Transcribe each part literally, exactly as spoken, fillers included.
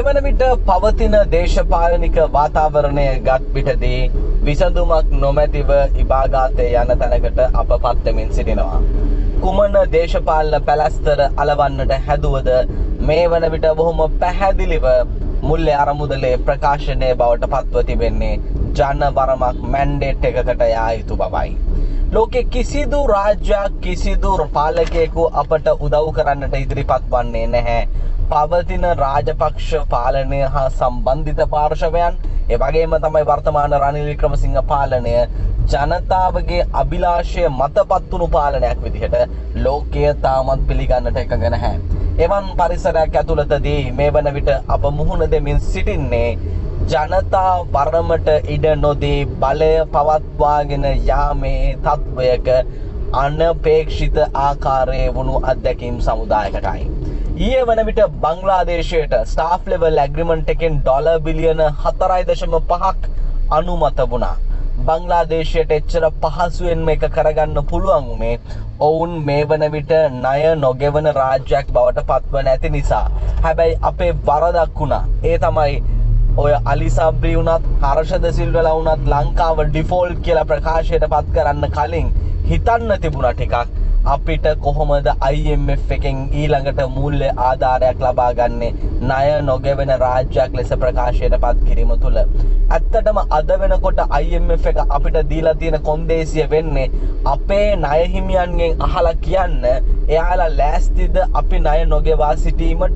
මේ වන විට පවතින දේශපාලනික වාතාවරණය ගත් පිටදී විසඳුමක් නොමැතිව ඉබාගාතේ යන තැනකට අප පත්වෙමින් සිටිනවා. කුමන දේශපාලන පැලැස්තර අලවන්නට හැදුවද මේ වන විට බොහොම පැහැදිලිව මුල්‍ය අරමුදලේ ප්‍රකාශනය බවට පත්ව තිබෙන්නේ ජනවරමක් මැන්ඩේට් එකකට යා යුතු බවයි. ලෝකේ කිසිදු රාජ්‍යයක් කිසිදු පාලකයෙකු අපට උදව් කරන්නට ඉදිරිපත් වන්නේ නැහැ. පවතින රාජපක්ෂ පාලනය හා සම්බන්ධිත පාර්ශවයන් ඒ වගේම තමයි වර්තමාන රනිල් වික්‍රමසිංහ පාලනය ජනතාවගේ අභිලාෂය මතපත් වුණු පාලනයක් විදිහට ලෝකය තාමත් පිළිගන්නට එකඟ නැහැ. එවන් පරිසරයක් ඇතුළතදී මේ වන විට අප මුහුණ දෙමින් සිටින්නේ ජනතා වරමට ඉඩ නොදී බලය පවත්වාගෙන යාමේ තත්වයක අනපේක්ෂිත ආකාරයේ වුණු අත්දැකීම් සමුදායකටයි. ඊයේ වන විට බංග්ලාදේශයට ස්ටාෆ් ලෙවල් ඇග්‍රීමන්ට් එකෙන් ඩොලර් බිලියන හතරයි දශම පහක් අනුමත වුණා. බංග්ලාදේශයට එච්චර පහසුවෙන් මේක කරගන්න පුළුවන් උනේ ඔවුන් මේ වන විට ණය නොගෙවන රාජ්‍යයක් බවට පත්ව නැති නිසා. හැබැයි අපේ වරදක් වුණා. ඒ තමයි ඔය අලි සබ්රි වුණත් හර්ෂද සිල්වලා වුණත් ලංකාව ඩිෆෝල්ට් කියලා ප්‍රකාශයට පත් කරන්න කලින් හිතන්න තිබුණා ටිකක් අපිට කොහොමද I M F එකෙන් ඊළඟට මූල්‍ය ආධාරයක් ලබා ගන්නේ ණය නොගෙවෙන රාජ්‍යයක් ලෙස ප්‍රකාශයට පත් කිරීම තුළ. ඇත්තටම අද වෙනකොට I M F එක අපිට දීලා තියෙන කොන්දේසිය වෙන්නේ අපේ ණය හිමියන්ගෙන් අහලා කියන්න එයාලා ලෑස්තිද අපි ණය නොගෙවා සිටීමට.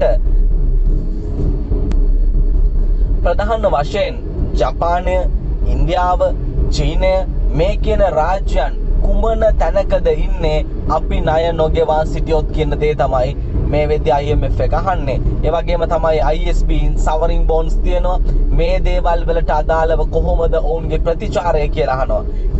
ප්‍රධාන වශයෙන් ජපානය, ඉන්දියාව, චීනය මේ කියන රාජ්‍යයන් කුමන තැනකද ඉන්නේ අපි ණය නොගෙවා සිටියොත් කියන දේ තමයි මේ වෙද්දී I M F එක අහන්නේ. ඒ වගේම තමයි I S B sovereign bonds තියෙනවා. මේ දේවල් වලට අදාළව කොහොමද ඔවුන්ගේ ප්‍රතිචාරය කියලා අහනවා.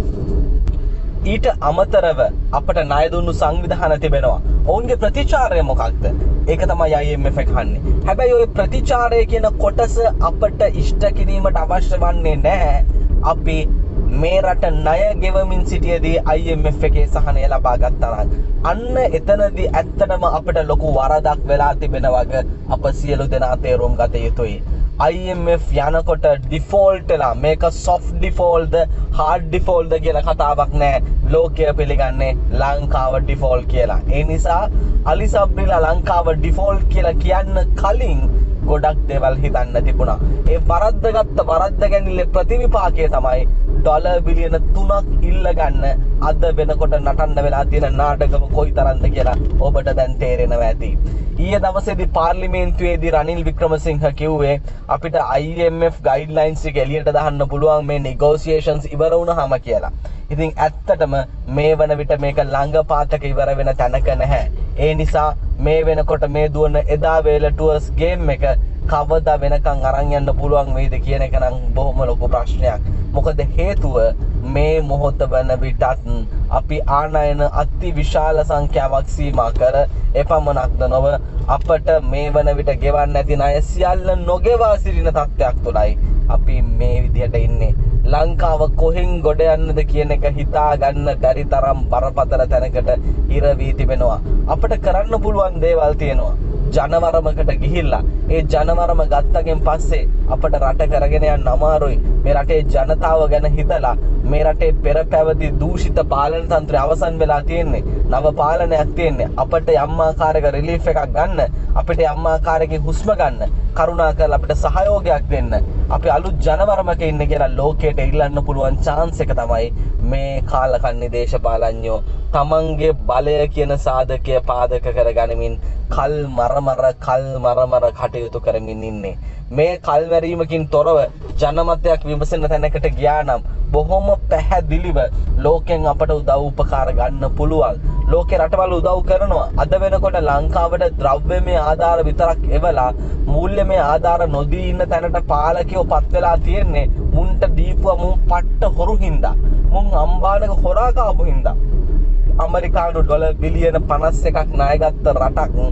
ඊට අමතරව අපට ණය දුන්නු සංවිධාන තිබෙනවා. ඔවුන්ගේ ප්‍රතිචාරය මොකක්ද? ඒක තමයි I M F එක අහන්නේ. හැබැයි ওই ප්‍රතිචාරය කියන කොටස අපට ඉෂ්ට කිරීමට අවශ්‍ය වන්නේ නැහැ. අපි මේ රට ණය ගෙවමින් සිටියේදී I M F එකේ සහනය ලබා ගත්තා නම් අන්න එතනදී ඇත්තටම අපිට ලොකු වරදක් වෙලා තිබෙනවා අප සියලු දෙනා තේරුම් ගත යුතුයි. I M F යනකොට ඩිෆෝල්ට් වෙලා මේක soft default ද hard default ද කියලා කතාවක් නැහැ. ලෝකය පිළිගන්නේ ලංකාව ඩිෆෝල්ට් කියලා. ඒ නිසා අලි සබ්රිලා ලංකාව ඩිෆෝල්ට් කියලා කියන්න කලින් ගොඩක් දේවල් හිතන්න තිබුණා. ඒ වරද්දගත්ත වරද්ද ගැනීමේ ප්‍රතිවිපාකය තමයි ඩොලර් බිලියන තුනක් ඉල්ල ගන්න අද වෙනකොට නටන්න වෙලා තියෙන නාටකම කොයිතරම්ද කියලා ඔබට දැන් තේරෙනවා ඇති. ඊයේ දවසේදී පාර්ලිමේන්තුවේදී රනිල් වික්‍රමසිංහ කිව්වේ අපිට I M F ගයිඩ්ලයින්ස් එක එළියට දාන්න පුළුවන් මේ negotiations ඉවර වුණාම කියලා. ඉතින් ඇත්තටම මේ වන විට මේක ළඟපාතක ඉවර වෙන තැනක නැහැ. ඒ නිසා මේ වෙනකොට මේ දුවන එදා වේල ටුවර්ස් ගේම් එක කවදා වෙනකන් අරන් යන්න පුළුවන් වේද කියන එක නම් බොහොම ලොකු ප්‍රශ්නයක්. මොකද හේතුව මේ මොහොත වන විටත් අපි ආනයන අති විශාල සංඛ්‍යාවක් සීමා කර එපමණක්ද නොව අපට මේ වන විට ගෙවන්න නැති ණය සියල්ල නොගෙවා සිටින තත්ත්වයක් තුළයි අපි මේ විදිහට ඉන්නේ. ලංකාව කොහෙන් ගොඩ යන්නද කියන එක හිතා ගන්න බැරි තරම් බරපතල තැනකට ඉර වී තිබෙනවා. අපිට කරන්න පුළුවන් දේවල් තියෙනවා. ජනවරමකට ගිහිල්ලා ඒ ජනවරම ගත්තගෙන් පස්සේ අපට රට කරගෙන යන්න අමාරුයි. මේ රටේ ජනතාව ගැන හිතලා මේ රටේ පෙර පැවති දූෂිත පාලන තන්ත්‍රය අවසන් වෙලා තියෙන්නේ. නව පාලනයක් තියෙන්නේ. අපිට යම් ආකාරයක රිලීෆ් එකක් ගන්න, අපිට යම් ආකාරයකින් හුස්ම ගන්න කරුණාකරලා අපිට සහයෝගයක් දෙන්න. අපි අලුත් ජනවරමක ඉන්නේ කියලා ලෝකයට ඉල්ලන්න පුළුවන් chance එක තමයි මේ කාලකන්ණි දේශපාලඥයෝ තමන්ගේ බලය කියන සාධකය පාදක කරගනිමින් කල් මරමර කල් මරමර කටයුතු කරමින් ඉන්නේ. මේ කල්වැරීමකින් තොරව ජනමතයක් විමසන තැනකට ගියා නම් බොහොම පැහැදිලිව ලෝකෙන් අපට උදව් උපකාර ගන්න පුළුවන්. ලෝකේ රටවල් උදව් කරනවා. අද වෙනකොට ලංකාවට ද්‍රව්‍යමය ආධාර විතරක් එවලා මූල්‍යමය ආධාර නොදී ඉන්න තැනට පාලකයෝ පත් වෙලා තියෙන්නේ මුන්ට දීපුවා මුන් පට්ට හොරු හින්දා. මුන් අම්බානක හොරා කාපු හින්දා. ඇමරිකානු ඩොලර් බිලියන පනස් එකක් ණය ගත්ත රටක්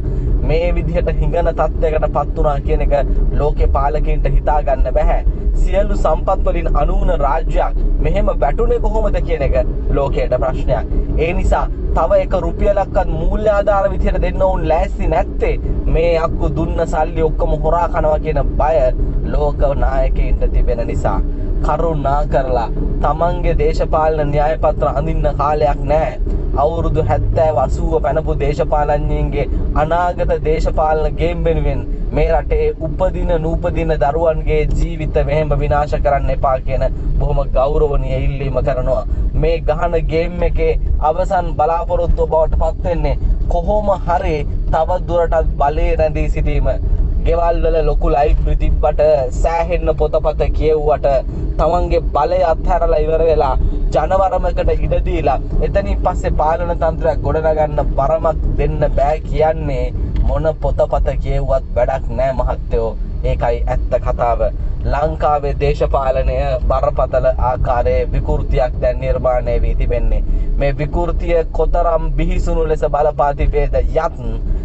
මේ විදිහට හිඟන තත්ත්වයකට පත් වුණා කියන එක ලෝකේ පාලකයින්ට හිතා ගන්න බෑ. සියලු සම්පත් වලින් අනුන රාජ්‍යයක් මෙහෙම වැටුනේ කොහොමද කියන එක ලෝකයට ප්‍රශ්නයක්. ඒ නිසා තව එක රුපියලක්වත් මූල්‍ය ආධාර විදිහට දෙන්න උන් ලෑස්ති නැත්තේ මේ අක්කු දුන්න සල්ලි ඔක්කොම හොරා කනවා කියන බය ලෝක නායකයින්ට තිබෙන නිසා. කරුණා කරලා තමන්ගේ දේශපාලන න්‍යාය පත්‍ර අඳින්න කාලයක් නැහැ. අවුරුදු හැත්තෑව අසූව පැනපු දේශපාලඥයින්ගේ අනාගත දේශපාලන ගේම් වෙනුවෙන් මේ රටේ උපදින නූපදින දරුවන්ගේ ජීවිත මෙහෙම විනාශ කරන්න එපා කියන බොහොම ගෞරවනීය ඉල්ලීම කරනවා. මේ ගහන ගේම් එකේ අවසන් බලාපොරොත්තුව බවට පත් වෙන්නේ කොහොම හරි තව දුරටත් බලේ රැඳී සිටීම. ගෙවල් වල ලොකු ලයිබ්‍රරි තිබ්බට සෑහෙන්න පොතපත කියවුවට තමන්ගේ බලය අත්හැරලා ඉවර වෙලා ජනවරමකට ඉඩ දීලා එතනින් පස්සේ පාලන තන්ත්‍රයක් ගොඩනගන්න බරමක් දෙන්න බෑ කියන්නේ මොන පොතපත කියවුවත් වැඩක් නෑ මහත්තයෝ. ඒකයි ඇත්ත කතාව. ලංකාවේ දේශපාලනය බරපතල ආකාරයේ විකෘතියක් දැන් නිර්මාණය වී තිබෙන්නේ. මේ විකෘතිය කොතරම් බිහිසුණු ලෙස බලපා තිබේද යත්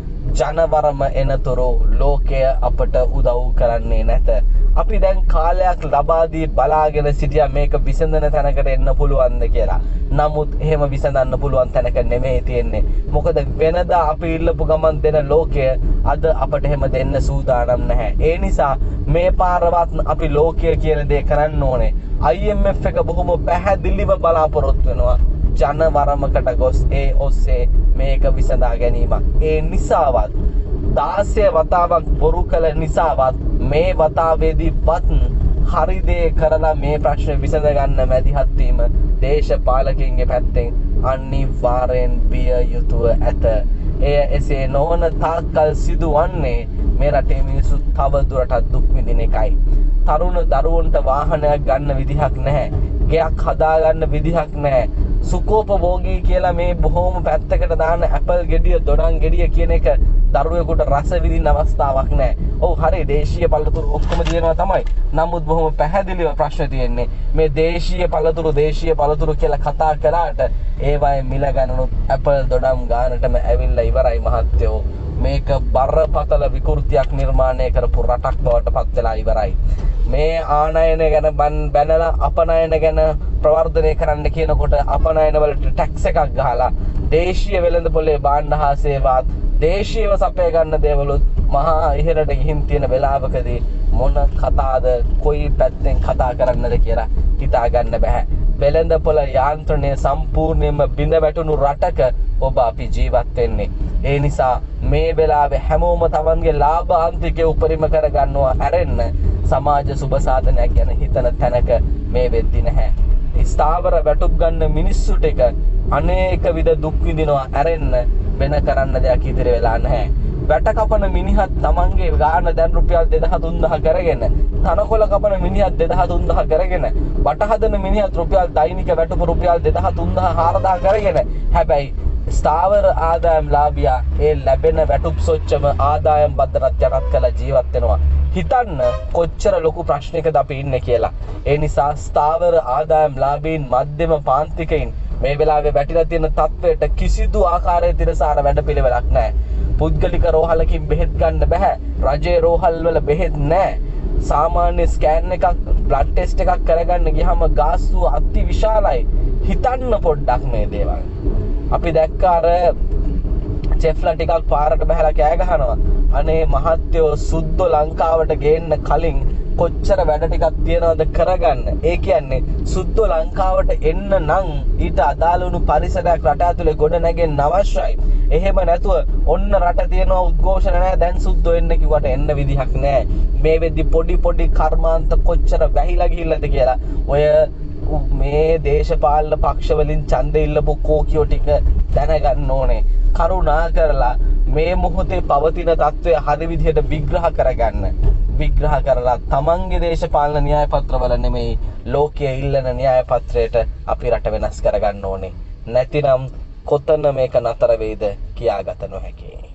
ජනවරම එනතුරු ලෝකය අපට උදව් කරන්නේ නැත. අපි දැන් කාලයක් ලබා දී බලාගෙන සිටියා මේක විසඳන තැනකට එන්න පුළුවන්ද කියලා. නමුත් එහෙම විසඳන්න පුළුවන් තැනක නෙමෙයි තියෙන්නේ. මොකද වෙනදා අපි ඉල්ලපු ගමන් දෙන ලෝකය අද අපට එහෙම දෙන්න සූදානම් නැහැ. ඒ නිසා මේ පාරවත් අපි ලෝකය කියන දේ කරන්න ඕනේ. I M F එක බොහොම පැහැදිලිව බලාපොරොත්තු වෙනවා ජනවරමකට ගොස් ඒ ඔස්සේ මේක විසඳා ගැනීමක්. ඒ නිසාවත් දාසය වතාවක් බොරු කළ නිසාවත් මේ වතාවේදී වත් හරි දේ කරලා මේ ප්‍රශ්න විසඳ ගන්න මැදිහත් වීම දේශපාලකයින්ගේ පැත්තෙන් අනිවාර්යෙන් විය යුතුව ඇත. එය එසේ නොවන තාක්කල් සිදුවන්නේ මේ රටේ මිනිස්සු තව දුරටත් දුක් විඳින එකයි. තරුණ දරුවන්ට වාහනයක් ගන්න විදිහක් නැහැ. ගෙයක් හදා ගන්න විදිහක් නැහැ. සුකෝපභෝගී කියලා මේ බොහොම පැත්තකට දාන ඇපල් ගෙඩිය දොඩම් ගෙඩිය කියන එක දරුවෙකුට රස විඳින්න අවස්ථාවක් නැහැ. ඔව් හරි දේශීය පළතුරු ඔක්කොම තියෙනවා තමයි. නමුත් බොහොම පැහැදිලිව ප්‍රශ්න තියෙන්නේ මේ දේශීය පළතුරු දේශීය පළතුරු කියලා කතා කරාට ඒවයේ මිල ගන්නනුත් ඇපල් දොඩම් ගානටම ඇවිල්ලා ඉවරයි මහත්තයෝ. මේක බරපතල විකෘතියක් නිර්මාණය කරපු රටක් බවට පත් වෙලා ඉවරයි. මේ ආනයන ගැන බැනලා අපනයන ගැන ප්‍රවර්ධනය කරන්න කියනකොට අපනයන වලට ටැක්ස් එකක් ගහලා දේශීය වෙළඳපොලේ භාණ්ඩ හා සේවාත් දේශීයව සපය ගන්න දේවලුත් මහා ඉහළට ගිහින් තියෙන වෙලාවකදී මොන කතාද කොයි පැත්තෙන් කතා කරන්නද කියලා හිතා ගන්න බෑ. වෙළඳපොළ යාන්ත්‍රණය සම්පූර්ණයෙන්ම බිඳ වැටුණු රටක ඔබ අපි ජීවත් වෙන්නේ. ඒ නිසා මේ වෙලාවේ හැමෝම තමන්ගේ ලාභාන්තිකය උපරිම කරගන්නවා ඇරෙන්න සමාජ සුබ සාධනයක් ගැන හිතන තැනක මේ වෙද්දි නැහැ. ස්ථාවර වැටුප් ගන්න මිනිස්සු ටික අනේක විද දුක් විඳිනවා ඇරෙන්න වෙන කරන්න දෙයක් ඉදිරි වෙලා නැහැ. වැට කපන මිනිහත් තමන්ගේ ගාන දැන් රුපියල් දෙදහස් තුන්දහස් කරගෙන තනකොළ කපන මිනිහත් දෙදහස් තුන්දහස් කරගෙන බට හදන මිනිහත් රුපියල් දෛනික වැටුප රුපියල් දෙදහස් තුන්දහස් හාරදහස් කරගෙන හැබැයි ස්ථාවර ආදායම් ලාභියා ඒ ලැබෙන වැටුප් සොච්චම ආදායම් බද්දරත් යටත් කළ ජීවත් වෙනවා. හිතන්න කොච්චර ලොකු ප්‍රශ්නයකද අපි ඉන්නේ කියලා. ඒ නිසා ස්ථාවර ආදායම් ලාභීන් මධ්‍යම පාන්තිකයින් මේ වෙලාවේ වැටිලා තියෙන තත්වයට කිසිදු ආකාරයක තිරසාර වැඩපිළිවෙලක් නැහැ. පුද්ගලික රෝහලකින් බෙහෙත් ගන්න බෑ. රජයේ රෝහල් වල බෙහෙත් නැහැ. සාමාන්‍ය ස්කෑන් එකක් බ්ලඩ් ටෙස්ට් එකක් කරගන්න ගියාම ගාස්තුව අති විශාලයි. හිතන්න පොඩ්ඩක් මේ දේවල්. අපි දැක්ක අර චෙෆ්ලා ටිකක් පාරට බහලා කෑ ගහනවා. අනේ මහත්තයෝ සුද්ධ ලංකාවට ගේන්න කලින් කොච්චර වැඩ ටිකක් තියනවද කරගන්න. ඒ කියන්නේ සුද්ධ ලංකාවට එන්න නම් ඊට අදාළ වුණු පරිසරයක් රට ඇතුලේ ගොඩ නැගෙන්න අවශ්‍යයි. එහෙම නැතුව ඔන්න රට තියෙනවා උද්ඝෝෂණ නැහැ දැන් සුද්ධ වෙන්න කිව්වට එන්න විදිහක් නැහැ. මේ වෙද්දි පොඩි පොඩි කර්මාන්ත කොච්චර වැහිලා ගිහිල්ලාද කියලා ඔය මේ දේශපාලන පක්ෂ වලින් ඡන්ද ඉල්ලපු කෝකියෝ ටික දැනගන්න ඕනේ. කරුණා කරලා මේ මොහොතේ පවතින තත්ත්වය හරි විදිහට විග්‍රහ කරගන්න. විග්‍රහ කරලා තමන්ගේ දේශපාලන න්‍යාය පත්‍රවල නෙමෙයි ලෝකයේ ඉල්ලන න්‍යාය පත්‍රයට අපි රට වෙනස් කරගන්න ඕනේ. නැතිනම් කොතන මේක නතර වෙයිද කියාගත නොහැකියි.